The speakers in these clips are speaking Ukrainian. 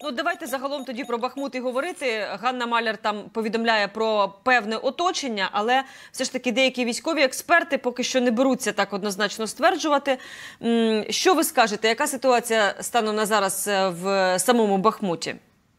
Ну, давайте загалом тоді про Бахмут і говорити. Ганна Маляр там повідомляє про певне оточення, але все ж таки деякі військові експерти поки що не беруться так однозначно стверджувати. Що ви скажете, яка ситуація станом на зараз в самому Бахмуті?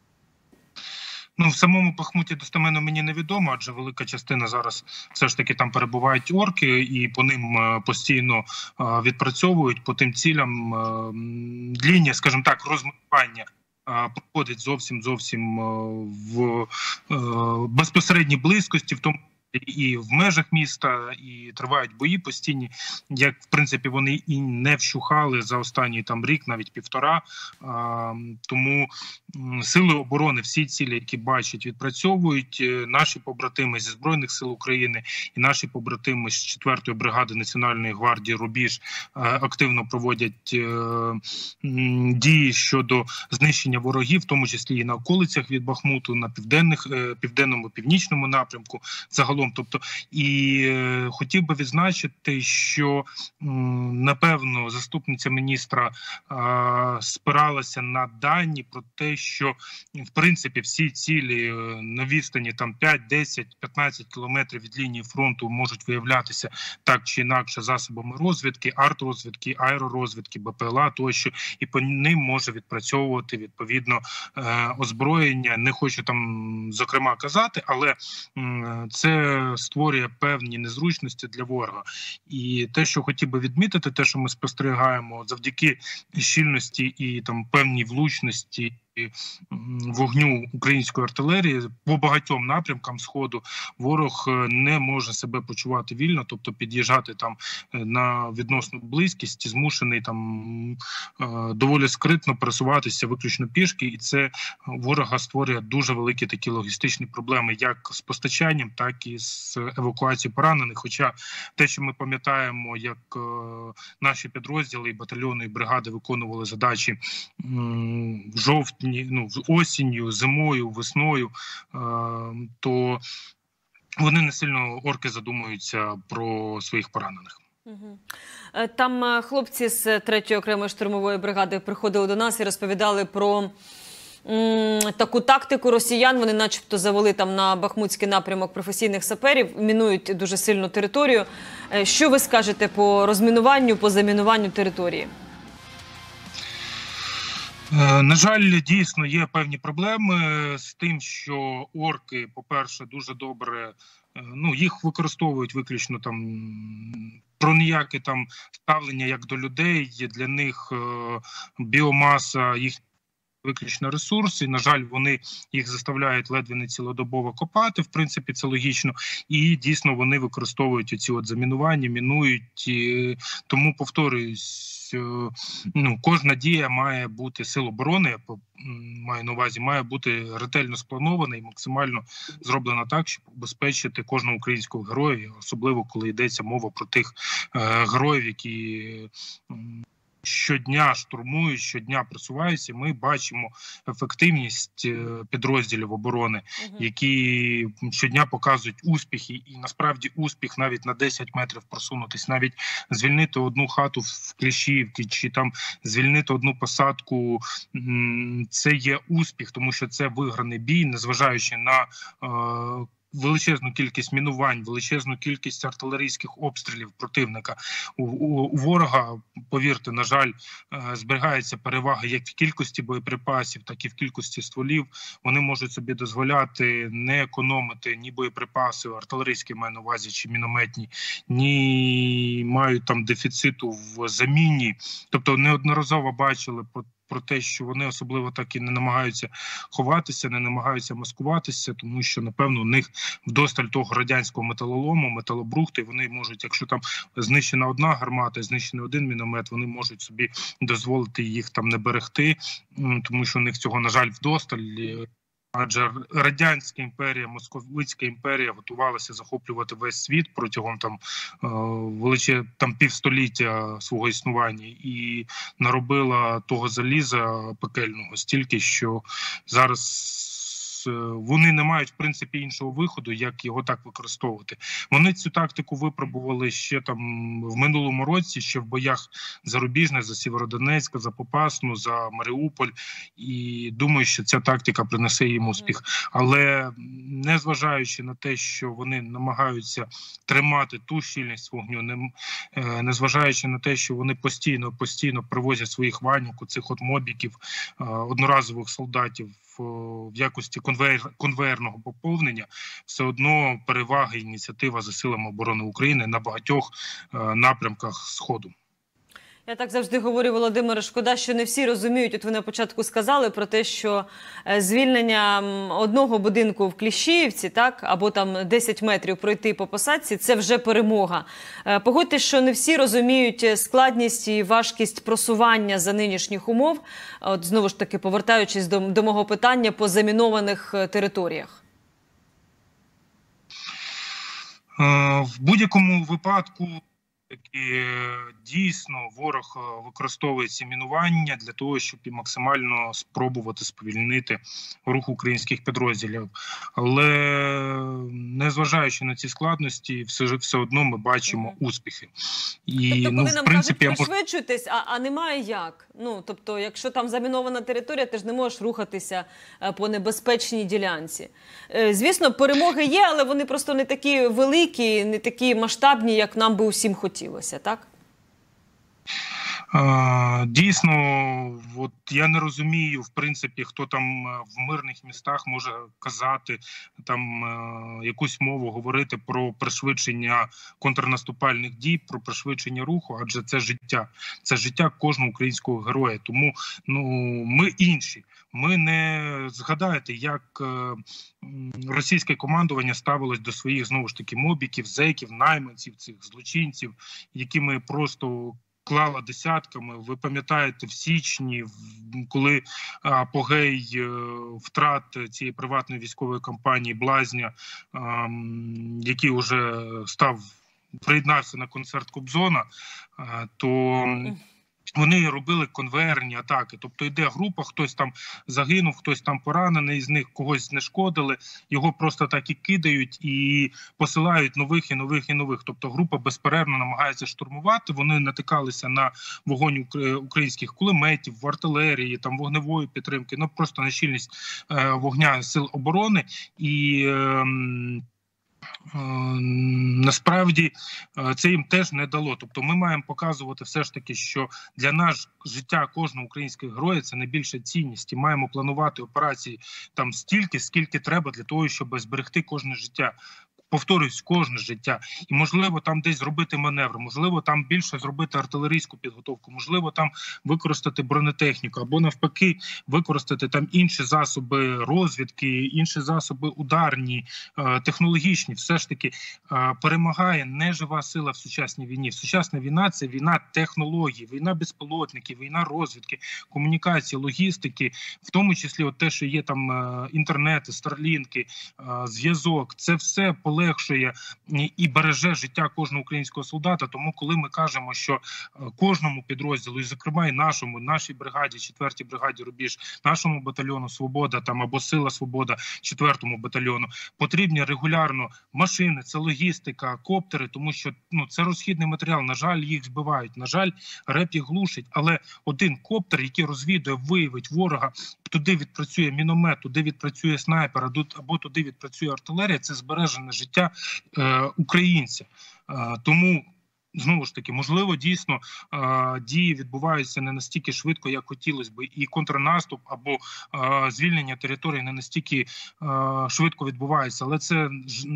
Ну, в самому Бахмуті достеменно мені невідомо, адже велика частина зараз все ж таки там перебувають орки, і по ним постійно відпрацьовують по тим цілям. Лінія, скажімо так, розмежування проходить зовсім в безпосередній близькості, в тому і в межах міста, і тривають бої постійні, як, в принципі, вони і не вщухали за останній там рік, навіть півтора. Тому сили оборони, всі цілі, які бачать, відпрацьовують. Наші побратими зі Збройних сил України і наші побратими з 4-ї бригади Національної гвардії «Рубіж» активно проводять дії щодо знищення ворогів, в тому числі і на околицях від Бахмуту, на південному, північному напрямку. Загалом, тобто, і хотів би відзначити, що, напевно, заступниця міністра спиралася на дані про те, що, в принципі, всі цілі на відстані там 5, 10, 15 кілометрів від лінії фронту можуть виявлятися так чи інакше засобами розвідки, арт-розвідки, аеророзвідки, БПЛА тощо, і по ним може відпрацьовувати, відповідно, озброєння. Не хочу там, зокрема, казати, але це створює певні незручності для ворога. І те, що хотів би відмітити, те, що ми спостерігаємо завдяки щільності і там певній влучності вогню української артилерії по багатьом напрямкам Сходу, ворог не може себе почувати вільно, тобто під'їжджати там на відносну близькість, змушений там доволі скритно пересуватися виключно пішки, і це ворога створює дуже великі такі логістичні проблеми як з постачанням, так і з евакуацією поранених. Хоча те, що ми пам'ятаємо, як наші підрозділи і батальйони, і бригади виконували задачі в жовтні, осінню, зимою, весною, то вони не сильно, орки, задумуються про своїх поранених. Там хлопці з 3-ї окремої штурмової бригади приходили до нас і розповідали про таку тактику росіян. Вони начебто завели там на Бахмутський напрямок професійних саперів, мінують дуже сильну територію. Що ви скажете по розмінуванню, по замінуванню території? На жаль, дійсно є певні проблеми з тим, що орки, по-перше, дуже добре, їх використовують виключно там про ніяке там ставлення як до людей, для них біомаса, їх виключно ресурси, і, на жаль, вони їх заставляють ледве не цілодобово копати, в принципі, це логічно, і дійсно вони використовують оці от замінування, мінують, тому, повторююсь, кожна дія має бути, сил оборони, маю на увазі, має бути ретельно спланована і максимально зроблена так, щоб убезпечити кожного українського героя, особливо коли йдеться мова про тих героїв, які щодня штурмують, щодня просуваються. Ми бачимо ефективність підрозділів оборони, які щодня показують успіхи. І насправді успіх навіть на 10 метрів просунутись, навіть звільнити одну хату в Кліщіївці, чи там звільнити одну посадку, це є успіх, тому що це виграний бій, незважаючи на величезну кількість мінувань, величезну кількість артилерійських обстрілів противника. У ворога, повірте, на жаль, зберігається перевага як в кількості боєприпасів, так і в кількості стволів. Вони можуть собі дозволяти не економити ні боєприпаси, артилерійські маю на увазі, чи мінометні, ні мають там дефіциту в заміні. Тобто неодноразово бачили про те, що вони особливо так і не намагаються ховатися, не намагаються маскуватися, тому що, напевно, у них вдосталь того радянського металолому, металобрухту, і вони можуть, якщо там знищена одна гармата, знищений один міномет, вони можуть собі дозволити їх там не берегти, тому що у них цього, на жаль, вдосталь. Адже Радянська імперія, Московицька імперія готувалася захоплювати весь світ протягом там півстоліття свого існування і наробила того заліза пекельного стільки, що зараз вони не мають, в принципі, іншого виходу, як його так використовувати. Вони цю тактику випробували ще там в минулому році, ще в боях за Рубіжне, за Сєвєродонецьк, за Попасну, за Маріуполь. І думаю, що ця тактика принесе їм успіх. Але незважаючи на те, що вони намагаються тримати ту щільність вогню, незважаючи на те, що вони постійно привозять своїх ваньок, цих от мобіків, одноразових солдатів в якості конвеєрного поповнення, все одно перевага і ініціатива за силами оборони України на багатьох напрямках Сходу. Я так завжди говорю, Володимире, шкода, що не всі розуміють. От ви на початку сказали про те, що звільнення одного будинку в Кліщіївці, так, або там 10 метрів пройти по посадці – це вже перемога. Погодьтесь, що не всі розуміють складність і важкість просування за нинішніх умов. От знову ж таки, повертаючись до мого питання по замінованих територіях. В будь-якому випадку дійсно ворог використовує ці мінування для того, щоб і максимально спробувати сповільнити рух українських підрозділів. Але незважаючи на ці складності, все одно ми бачимо успіхи. І, тобто, коли нам принципі, кажуть, пришвидшуйтесь, а немає як? Тобто, якщо там замінована територія, ти ж не можеш рухатися по небезпечній ділянці. Звісно, перемоги є, але вони просто не такі великі, не такі масштабні, як нам би усім хотілося, так? Дійсно, от я не розумію, в принципі, хто там в мирних містах може казати там якусь мову, говорити про пришвидшення контрнаступальних дій, про пришвидшення руху, адже це життя. Це життя кожного українського героя. Тому ми інші. Ми не згадаєте, як російське командування ставилось до своїх, знову ж таки, мобіків, зеків, найманців, цих злочинців, якими просто клала десятками. Ви пам'ятаєте, в січні, коли апогей втрат цієї приватної військової компанії Блазня, який вже приєднався на концерт Кобзона, то вони робили конвейерні атаки. Тобто йде група, хтось там загинув, хтось там поранений, з них когось знешкодили, його просто так і кидають і посилають нових і нових і нових. Тобто група безперервно намагається штурмувати, вони натикалися на вогонь українських кулеметів, в артилерії, там вогневої підтримки, просто на щільність вогня сил оборони. І насправді це їм теж не дало. Тобто ми маємо показувати все ж таки, що для нас життя кожного українського героя – це найбільша цінність. І маємо планувати операції там стільки, скільки треба для того, щоб зберегти кожне життя. Повторюсь, кожне життя. І, можливо, там десь зробити маневр, можливо, там більше зробити артилерійську підготовку, можливо, там використати бронетехніку, або навпаки, використати там інші засоби розвідки, інші засоби ударні, технологічні. Все ж таки перемагає не жива сила в сучасній війні. Сучасна війна – це війна технологій, війна безпілотників, війна розвідки, комунікації, логістики, в тому числі от те, що є там інтернети, старлінки, зв'язок. Це все полегшує і береже життя кожного українського солдата. Тому, коли ми кажемо, що кожному підрозділу, і зокрема і нашій бригаді, 4-й бригаді Рубіж, нашому батальйону Свобода там або Сила Свобода, 4-му батальйону, потрібні регулярно машини, це логістика, коптери, тому що це розхідний матеріал. На жаль, їх збивають, на жаль, РЕП їх глушить, але один коптер, який розвідує, виявить ворога, туди відпрацює міномет, туди відпрацює снайпер, або туди відпрацює артилерія, це збережене життя українця. Тому, знову ж таки, можливо, дійсно дії відбуваються не настільки швидко, як хотілося б, і контрнаступ або звільнення території не настільки швидко відбувається, але це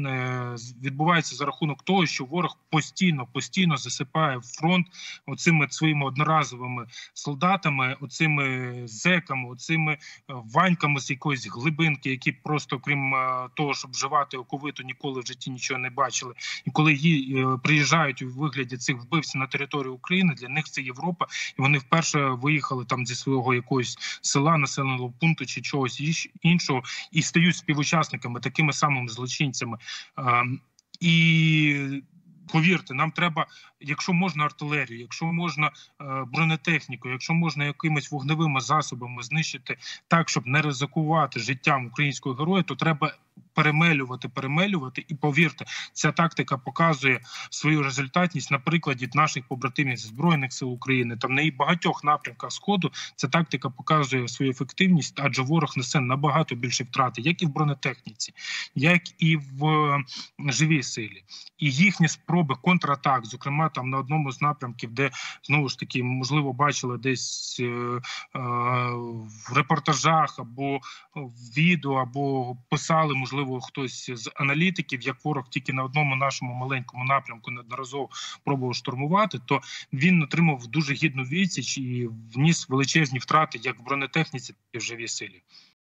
відбувається за рахунок того, що ворог постійно засипає фронт оцими своїми одноразовими солдатами, оцими зеками, оцими ваньками з якоїсь глибинки, які просто, крім того, щоб вживати оковиту, ніколи в житті нічого не бачили. І коли приїжджають у вигляді цих вбивців на територію України, для них це Європа, і вони вперше виїхали там зі свого якогось села, населеного пункту чи чогось іншого, і стають співучасниками, такими самими злочинцями. І Повірте, нам треба, якщо можна артилерію, якщо можна бронетехніку, якщо можна якимись вогневими засобами знищити так, щоб не ризикувати життям українського героя, то треба перемелювати. І повірте, ця тактика показує свою результатність на прикладі наших побратимів з Збройних сил України. Там на багатьох напрямках Сходу ця тактика показує свою ефективність, адже ворог несе набагато більше втрати, як і в бронетехніці, як і в живій силі. І їхні спроби контратак, зокрема там на одному з напрямків, де, знову ж таки, можливо, бачили десь в репортажах або в відео, або писали, можливо, хтось з аналітиків, як ворог тільки на одному нашому маленькому напрямку неодноразово пробував штурмувати, то він отримав дуже гідну відсіч і вніс величезні втрати як в бронетехніці, так і в живій силі.